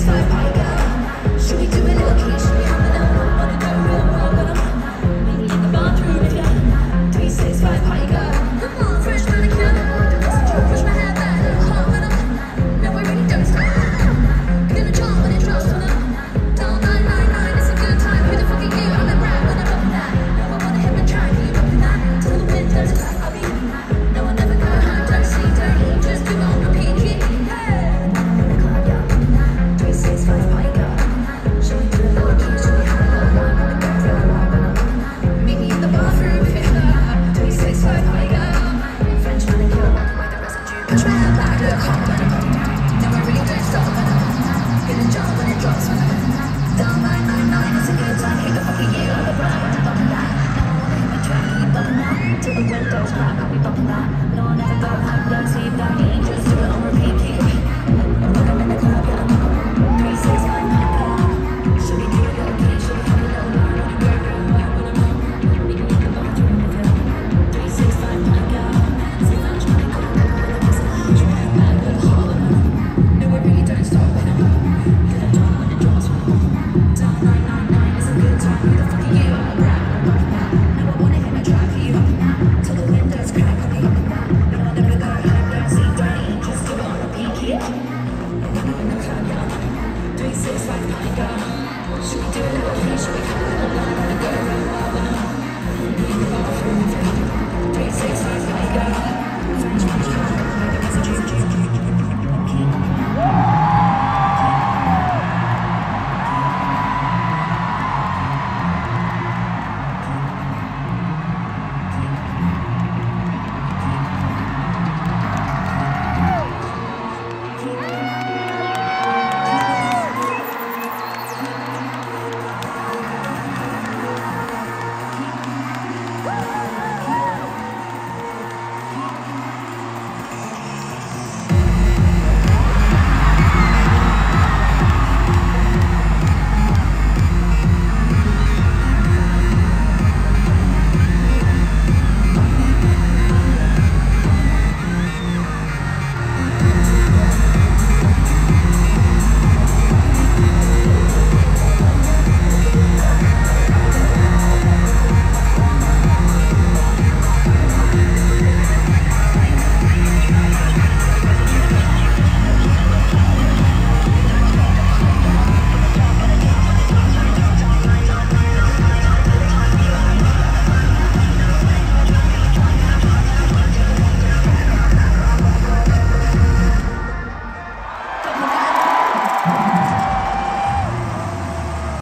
365 party girl. Should we do a little key? Should we have a little fun? Wanna go real wild, but meet me in the bathroom if you 365 party girl. Come on, French manicure. Listen to you push my hair back, little hot when no, I really don't stop. Gonna jump when it drops on them. Dial 999, it's a good time. Who the fuck are you? I'm a rat when I'm up that. No, I wanna hit my track. Are you rocking that? Till the windows are black, I'll be. No, I'll never go home. Don't see, don't eat, just do on repeat. Hey. In the club, yeah. 365 party girl. Should we do a little key? Should we have a little fun? Wanna go real wild? Meet me in the bathroom if you 365 party girl. French manicure, walk away the residue. Push my hair back, look hot when I'm up. No, I really don't stop when I'm up. Gonna jump when it drops when I'm up. Dial 999, it's a good time. Who the fuck are you? I'm the brand when I'm bumping that. Now I wanna hit my track, keep bumping that. Till the windows crack, I'll be bumping that.